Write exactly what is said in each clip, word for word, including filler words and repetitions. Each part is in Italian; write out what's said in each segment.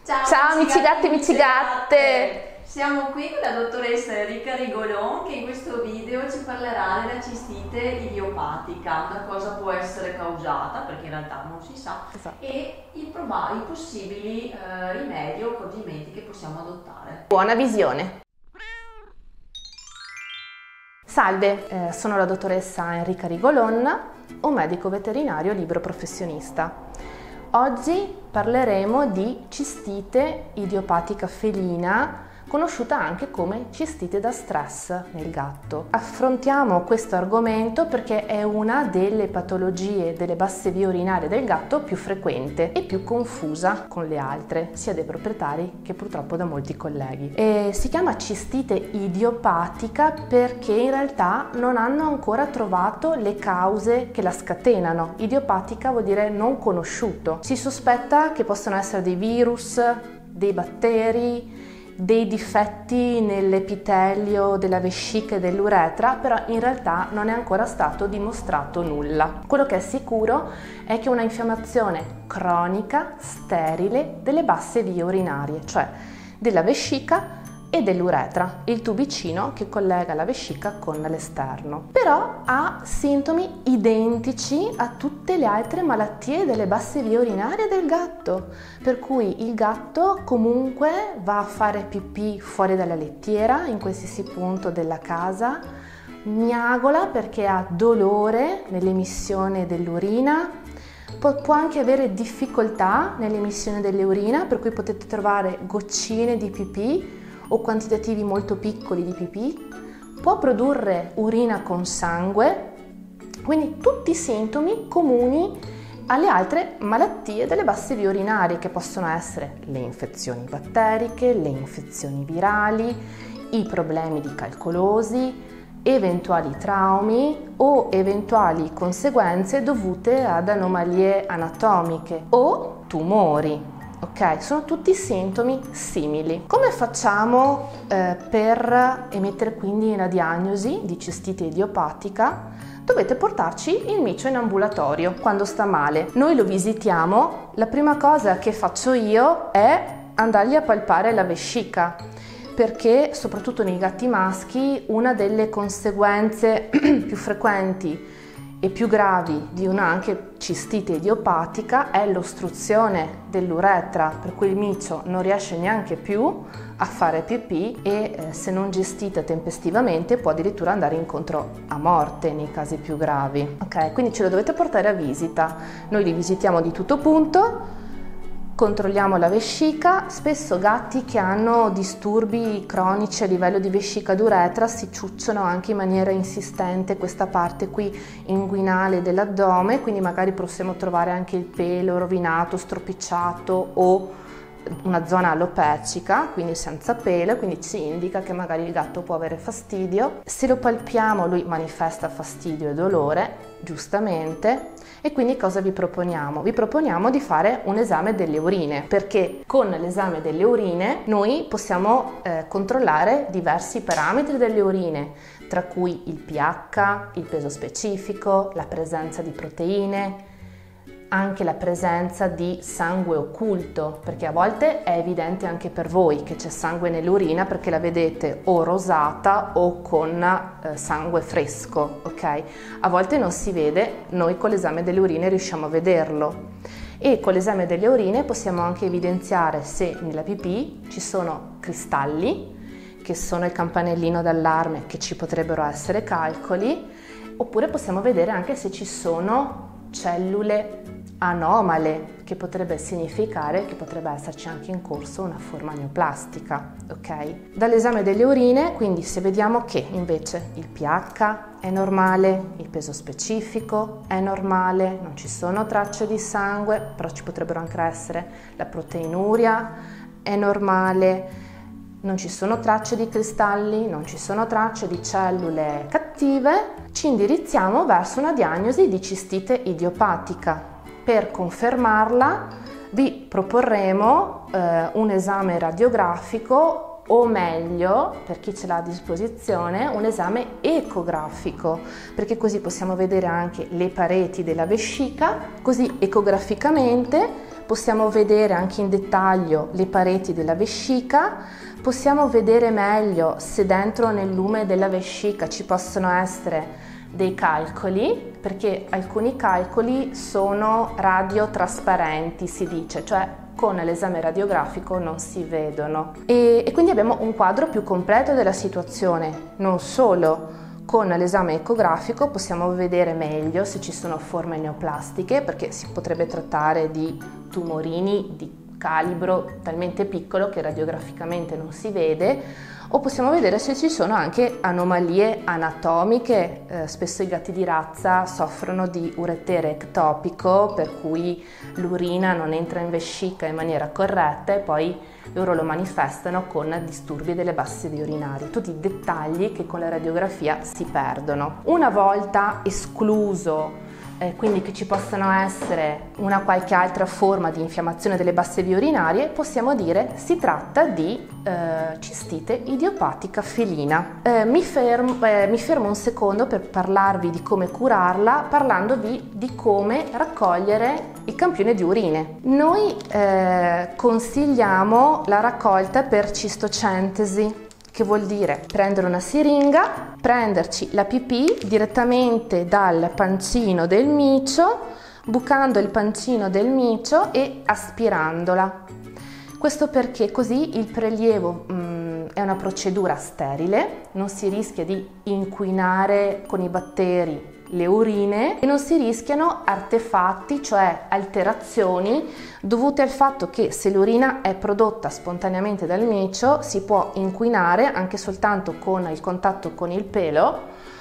Ciao, Ciao amici gatti, amici gatte! Siamo qui con la dottoressa Enrica Rigolon che in questo video ci parlerà della cistite idiopatica, da cosa può essere causata, perché in realtà non si sa, Esatto. e i, proba- i possibili eh, rimedi o accorgimenti che possiamo adottare. Buona visione! Salve, eh, sono la dottoressa Enrica Rigolon, un medico veterinario libero professionista. Oggi parleremo di cistite idiopatica felina, conosciuta anche come cistite da stress nel gatto. Affrontiamo questo argomento perché è una delle patologie delle basse vie urinarie del gatto più frequente e più confusa con le altre, sia dai proprietari che purtroppo da molti colleghi. E si chiama cistite idiopatica perché in realtà non hanno ancora trovato le cause che la scatenano. Idiopatica vuol dire non conosciuto. Si sospetta che possano essere dei virus, dei batteri, dei difetti nell'epitelio della vescica e dell'uretra, però in realtà non è ancora stato dimostrato nulla. Quello che è sicuro è che una infiammazione cronica, sterile delle basse vie urinarie, cioè della vescica e dell'uretra, il tubicino che collega la vescica con l'esterno. Però ha sintomi identici a tutte le altre malattie delle basse vie urinarie del gatto, per cui il gatto comunque va a fare pipì fuori dalla lettiera, in qualsiasi punto della casa, miagola perché ha dolore nell'emissione dell'urina, può anche avere difficoltà nell'emissione dell'urina, per cui potete trovare goccine di pipì o quantitativi molto piccoli di pipì, può produrre urina con sangue, quindi tutti i sintomi comuni alle altre malattie delle basse vie urinarie, che possono essere le infezioni batteriche, le infezioni virali, i problemi di calcolosi, eventuali traumi o eventuali conseguenze dovute ad anomalie anatomiche o tumori. Ok, sono tutti sintomi simili. Come facciamo eh, per emettere quindi la diagnosi di cistite idiopatica? Dovete portarci il micio in ambulatorio quando sta male. Noi lo visitiamo, la prima cosa che faccio io è andargli a palpare la vescica, perché soprattutto nei gatti maschi una delle conseguenze più frequenti e più gravi di una anche cistite idiopatica è l'ostruzione dell'uretra, per cui il micio non riesce neanche più a fare pipì e eh, se non gestita tempestivamente può addirittura andare incontro a morte nei casi più gravi. Ok, quindi ce lo dovete portare a visita. Noi li visitiamo di tutto punto, controlliamo la vescica. Spesso gatti che hanno disturbi cronici a livello di vescica d'uretra si ciucciano anche in maniera insistente questa parte qui inguinale dell'addome, quindi magari possiamo trovare anche il pelo rovinato, stropicciato o una zona alopecica, quindi senza pelo, quindi ci indica che magari il gatto può avere fastidio. Se lo palpiamo lui manifesta fastidio e dolore, giustamente, e quindi cosa vi proponiamo? Vi proponiamo di fare un esame delle urine, perché con l'esame delle urine noi possiamo eh, controllare diversi parametri delle urine, tra cui il pH, il peso specifico, la presenza di proteine, anche la presenza di sangue occulto, perché a volte è evidente anche per voi che c'è sangue nell'urina perché la vedete o rosata o con eh, sangue fresco, ok? A volte non si vede, noi con l'esame delle urine riusciamo a vederlo, e con l'esame delle urine possiamo anche evidenziare se nella pipì ci sono cristalli, che sono il campanellino d'allarme che ci potrebbero essere calcoli, oppure possiamo vedere anche se ci sono cellule anomale, che potrebbe significare che potrebbe esserci anche in corso una forma neoplastica, ok? Dall'esame delle urine, quindi se vediamo che invece il pH è normale, il peso specifico è normale, non ci sono tracce di sangue, però ci potrebbero anche essere, la proteinuria è normale, non ci sono tracce di cristalli, non ci sono tracce di cellule cattive, ci indirizziamo verso una diagnosi di cistite idiopatica. Per confermarla vi proporremo eh, un esame radiografico o meglio, per chi ce l'ha a disposizione, un esame ecografico, perché così possiamo vedere anche le pareti della vescica, così ecograficamente possiamo vedere anche in dettaglio le pareti della vescica, possiamo vedere meglio se dentro nel lume della vescica ci possono essere dei calcoli, perché alcuni calcoli sono radiotrasparenti, si dice, cioè con l'esame radiografico non si vedono. E, e quindi abbiamo un quadro più completo della situazione. Non solo con l'esame ecografico possiamo vedere meglio se ci sono forme neoplastiche, perché si potrebbe trattare di tumorini di calibro talmente piccolo che radiograficamente non si vede, o possiamo vedere se ci sono anche anomalie anatomiche. Eh, spesso i gatti di razza soffrono di uretere ectopico, per cui l'urina non entra in vescica in maniera corretta e poi loro lo manifestano con disturbi delle basse vie urinarie. Tutti dettagli che con la radiografia si perdono. Una volta escluso Eh, quindi che ci possano essere una qualche altra forma di infiammazione delle basse vie urinarie, possiamo dire si tratta di eh, cistite idiopatica felina. Eh, mi, fermo, eh, mi fermo un secondo per parlarvi di come curarla, parlandovi di come raccogliere il campione di urine. Noi eh, consigliamo la raccolta per cistocentesi, che vuol dire prendere una siringa, prenderci la pipì direttamente dal pancino del micio, bucando il pancino del micio e aspirandola. Questo perché così il prelievo mh, è una procedura sterile, non si rischia di inquinare con i batteri le urine e non si rischiano artefatti, cioè alterazioni dovute al fatto che se l'urina è prodotta spontaneamente dal micio si può inquinare anche soltanto con il contatto con il pelo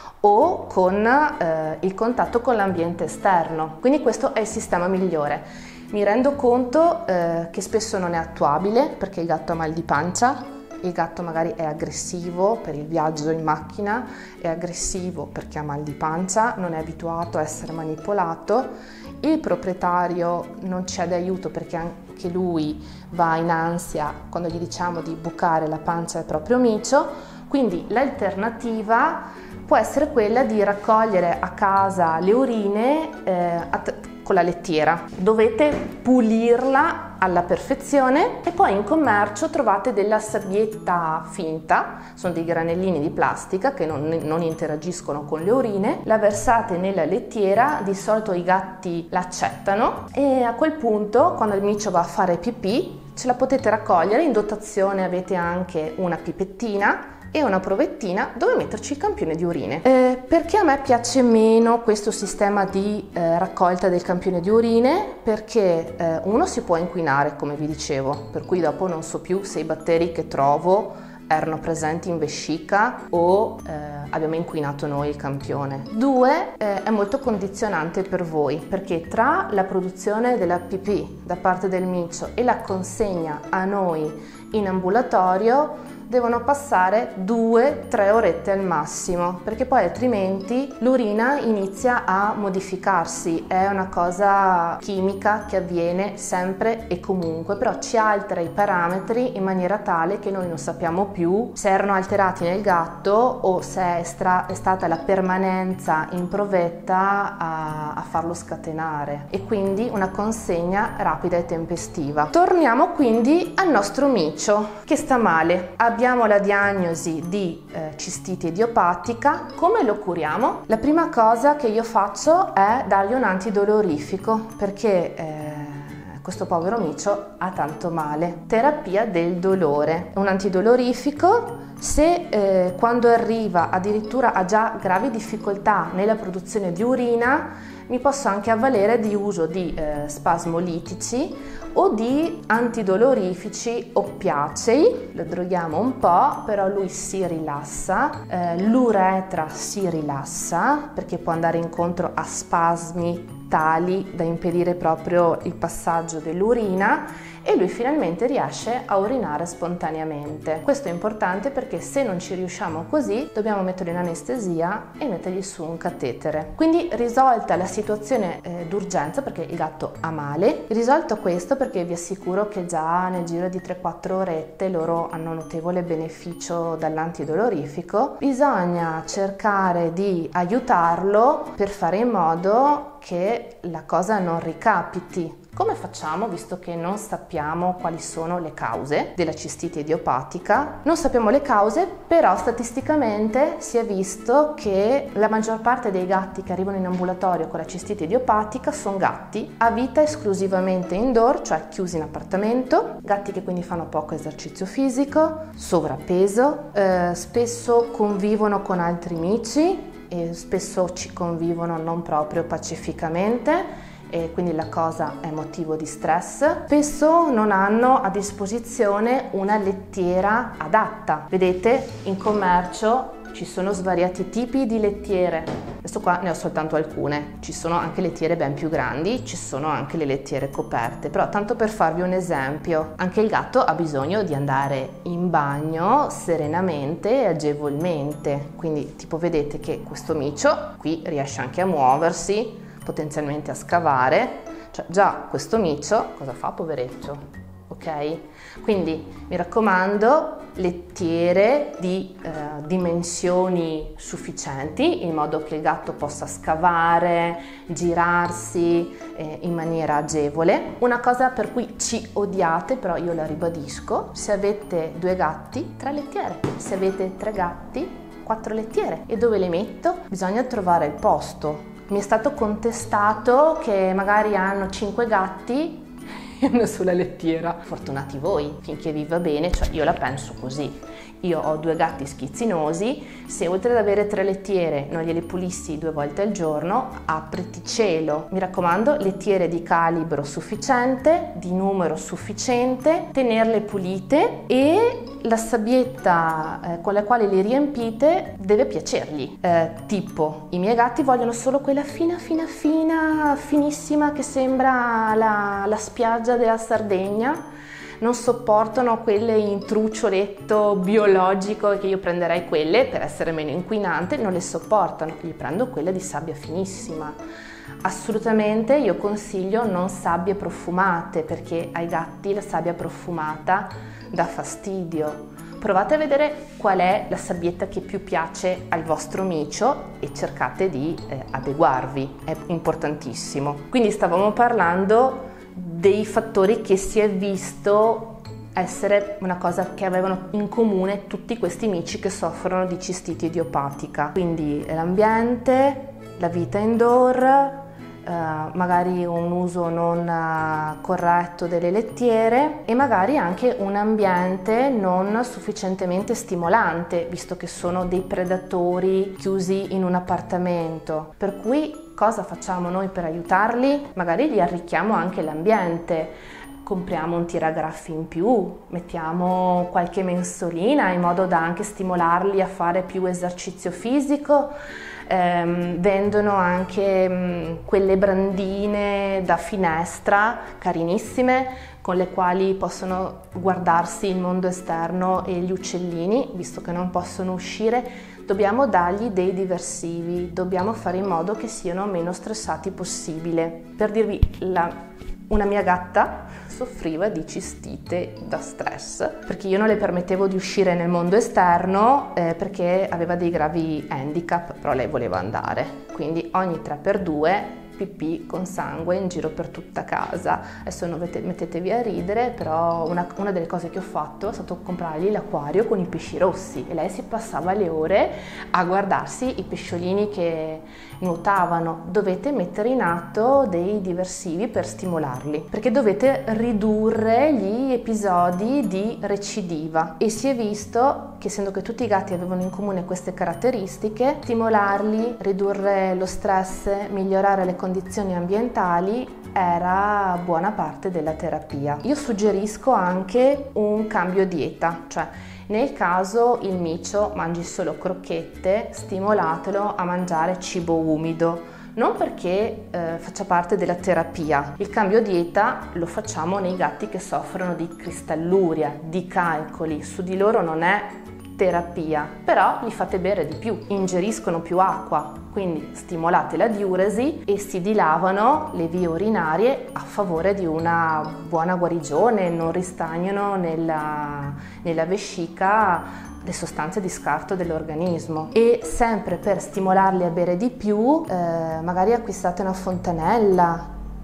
o con eh, il contatto con l'ambiente esterno. Quindi questo è il sistema migliore. Mi rendo conto eh, che spesso non è attuabile perché il gatto ha mal di pancia, il gatto magari è aggressivo per il viaggio in macchina, è aggressivo perché ha mal di pancia, non è abituato a essere manipolato, il proprietario non ci è d'aiuto perché anche lui va in ansia quando gli diciamo di bucare la pancia al proprio micio, quindi l'alternativa può essere quella di raccogliere a casa le urine eh, con la lettiera. Dovete pulirla alla perfezione e poi in commercio trovate della sabbietta finta, sono dei granellini di plastica che non, non interagiscono con le urine, la versate nella lettiera, di solito i gatti l'accettano e a quel punto quando il micio va a fare pipì ce la potete raccogliere, in dotazione avete anche una pipettina e una provettina dove metterci il campione di urine. Eh, perché a me piace meno questo sistema di eh, raccolta del campione di urine? Perché eh, uno si può inquinare, come vi dicevo, per cui dopo non so più se i batteri che trovo erano presenti in vescica o eh, abbiamo inquinato noi il campione. Due, eh, è molto condizionante per voi perché tra la produzione della pipì da parte del micio e la consegna a noi in ambulatorio devono passare due tre orette al massimo, perché poi altrimenti l'urina inizia a modificarsi, è una cosa chimica che avviene sempre e comunque, però ci altera i parametri in maniera tale che noi non sappiamo più se erano alterati nel gatto o se è, stra- è stata la permanenza in provetta a, a farlo scatenare, e quindi una consegna rapida e tempestiva. Torniamo quindi al nostro micio che sta male. Abbiamo la diagnosi di eh, cistite idiopatica. Come lo curiamo? La prima cosa che io faccio è dargli un antidolorifico perché eh, questo povero micio ha tanto male. Terapia del dolore. Un antidolorifico se eh, quando arriva addirittura ha già gravi difficoltà nella produzione di urina, mi posso anche avvalere di uso di eh, spasmolitici o di antidolorifici oppiacei. Lo droghiamo un po', però lui si rilassa, eh, l'uretra si rilassa perché può andare incontro a spasmi tali da impedire proprio il passaggio dell'urina e lui finalmente riesce a urinare spontaneamente. Questo è importante perché se non ci riusciamo così dobbiamo metterlo in anestesia e mettergli su un catetere. Quindi risolta la situazione eh, d'urgenza perché il gatto ha male, risolto questo perché vi assicuro che già nel giro di tre quattro orette loro hanno notevole beneficio dall'antidolorifico, bisogna cercare di aiutarlo per fare in modo che la cosa non ricapiti Come facciamo, visto che non sappiamo quali sono le cause della cistite idiopatica? Non sappiamo le cause, però statisticamente si è visto che la maggior parte dei gatti che arrivano in ambulatorio con la cistite idiopatica sono gatti a vita esclusivamente indoor, cioè chiusi in appartamento, gatti che quindi fanno poco esercizio fisico, sovrappeso, eh, spesso convivono con altri amici e spesso ci convivono non proprio pacificamente, e quindi la cosa è motivo di stress. Spesso non hanno a disposizione una lettiera adatta. Vedete, in commercio ci sono svariati tipi di lettiere. Adesso qua ne ho soltanto alcune. Ci sono anche lettiere ben più grandi, ci sono anche le lettiere coperte. Però tanto per farvi un esempio, anche il gatto ha bisogno di andare in bagno serenamente e agevolmente. Quindi tipo vedete che questo micio qui riesce anche a muoversi, potenzialmente a scavare, cioè già questo micio cosa fa, povereccio, ok? Quindi mi raccomando, lettiere di eh, dimensioni sufficienti in modo che il gatto possa scavare, girarsi eh, in maniera agevole. Una cosa per cui ci odiate, però io la ribadisco: se avete due gatti, tre lettiere; se avete tre gatti, quattro lettiere. E dove le metto? Bisogna trovare il posto. Mi è stato contestato che magari hanno cinque gatti e una sola lettiera. Fortunati voi, finché vi va bene, cioè io la penso così. Io ho due gatti schizzinosi, se oltre ad avere tre lettiere non gliele pulissi due volte al giorno, apriti cielo. Mi raccomando, lettiere di calibro sufficiente, di numero sufficiente, tenerle pulite e la sabbietta eh, con la quale li riempite deve piacergli. Eh, tipo, i miei gatti vogliono solo quella fina, fina, fina, finissima che sembra la, la spiaggia della Sardegna. Non sopportano quelle in truccioletto biologico, che io prenderei quelle per essere meno inquinante, non le sopportano, gli prendo quelle di sabbia finissima. Assolutamente io consiglio non sabbie profumate, perché ai gatti la sabbia profumata dà fastidio. Provate a vedere qual è la sabbietta che più piace al vostro micio e cercate di eh, adeguarvi, è importantissimo. Quindi stavamo parlando dei fattori che si è visto essere una cosa che avevano in comune tutti questi mici che soffrono di cistite idiopatica. Quindi l'ambiente, la vita indoor, eh, magari un uso non uh, corretto delle lettiere e magari anche un ambiente non sufficientemente stimolante, visto che sono dei predatori chiusi in un appartamento. Per cui cosa facciamo noi per aiutarli? Magari gli arricchiamo anche l'ambiente, compriamo un tiragraffi in più, mettiamo qualche mensolina in modo da anche stimolarli a fare più esercizio fisico, ehm, vendono anche mh, quelle brandine da finestra carinissime con le quali possono guardarsi il mondo esterno e gli uccellini, visto che non possono uscire. Dobbiamo dargli dei diversivi, dobbiamo fare in modo che siano meno stressati possibile. Per dirvi, la, una mia gatta soffriva di cistite da stress, perché io non le permettevo di uscire nel mondo esterno eh, perché aveva dei gravi handicap, però lei voleva andare. Quindi ogni tre per due pipì con sangue in giro per tutta casa. Adesso non mettetevi a ridere, però una, una delle cose che ho fatto è stato comprargli l'acquario con i pesci rossi e lei si passava le ore a guardarsi i pesciolini che nuotavano. Dovete mettere in atto dei diversivi per stimolarli, perché dovete ridurre gli episodi di recidiva e si è visto che, essendo che tutti i gatti avevano in comune queste caratteristiche, stimolarli, ridurre lo stress, migliorare le condizioni ambientali era buona parte della terapia. Io suggerisco anche un cambio dieta, cioè nel caso il micio mangi solo crocchette, stimolatelo a mangiare cibo umido, non perché eh, faccia parte della terapia. Il cambio dieta lo facciamo nei gatti che soffrono di cristalluria, di calcoli, su di loro non è terapia, però li fate bere di più, ingeriscono più acqua, quindi stimolate la diuresi e si dilavano le vie urinarie a favore di una buona guarigione, non ristagnano nella, nella vescica le sostanze di scarto dell'organismo. E sempre per stimolarli a bere di più, eh, magari acquistate una fontanella,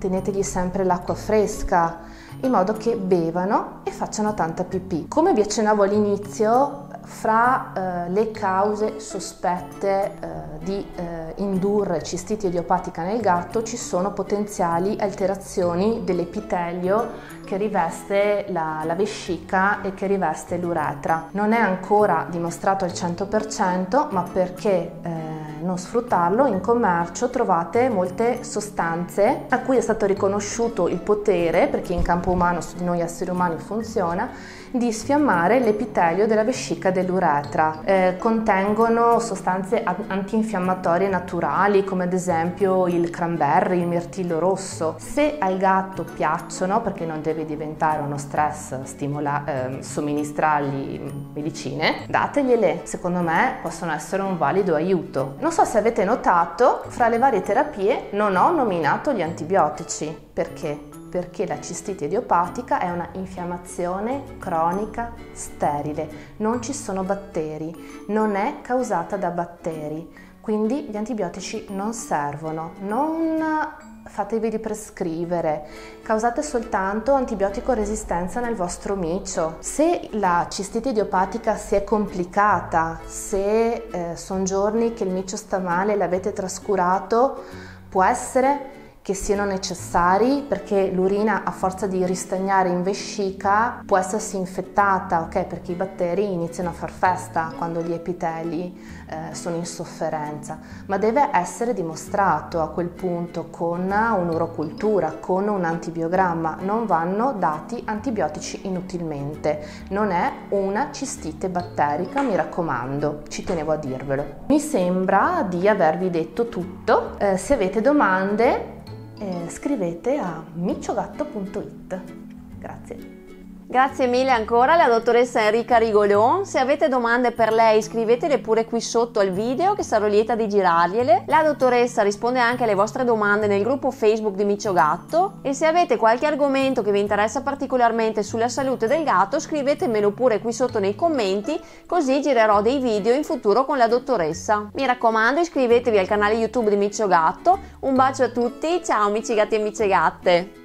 tenetegli sempre l'acqua fresca, in modo che bevano e facciano tanta pipì. Come vi accennavo all'inizio, fra eh, le cause sospette eh, di eh, indurre cistite idiopatica nel gatto ci sono potenziali alterazioni dell'epitelio che riveste la, la vescica e che riveste l'uretra. Non è ancora dimostrato al cento per cento, ma perché eh, non sfruttarlo? In commercio trovate molte sostanze a cui è stato riconosciuto il potere, perché in campo umano su di noi esseri umani funziona, di sfiammare l'epitelio della vescica dell'uretra. Eh, contengono sostanze antinfiammatorie naturali, come ad esempio il cranberry, il mirtillo rosso. Se al gatto piacciono, perché non deve diventare uno stress stimola, eh, somministrargli medicine, dategliele. Secondo me possono essere un valido aiuto. Non so se avete notato, fra le varie terapie non ho nominato gli antibiotici. Perché? Perché la cistite idiopatica è una infiammazione cronica sterile, non ci sono batteri, non è causata da batteri, quindi gli antibiotici non servono, non fatevi prescrivere, causate soltanto antibiotico resistenza nel vostro micio. Se la cistite idiopatica si è complicata, se eh, sono giorni che il micio sta male e l'avete trascurato, può essere che siano necessari, perché l'urina a forza di ristagnare in vescica può essersi infettata, ok? Perché i batteri iniziano a far festa quando gli epiteli eh, sono in sofferenza, ma deve essere dimostrato a quel punto con un'urocultura, con un antibiogramma. Non vanno dati antibiotici inutilmente, non è una cistite batterica, mi raccomando, ci tenevo a dirvelo. Mi sembra di avervi detto tutto. Eh, se avete domande Eh, scrivete a micciogatto punto it. Grazie. Grazie mille ancora alla dottoressa Enrica Rigolon. Se avete domande per lei scrivetele pure qui sotto al video che sarò lieta di girargliele. La dottoressa risponde anche alle vostre domande nel gruppo Facebook di Micio Gatto, e se avete qualche argomento che vi interessa particolarmente sulla salute del gatto scrivetemelo pure qui sotto nei commenti, così girerò dei video in futuro con la dottoressa. Mi raccomando, iscrivetevi al canale YouTube di Micio Gatto. Un bacio a tutti, ciao amici gatti e amiche gatte!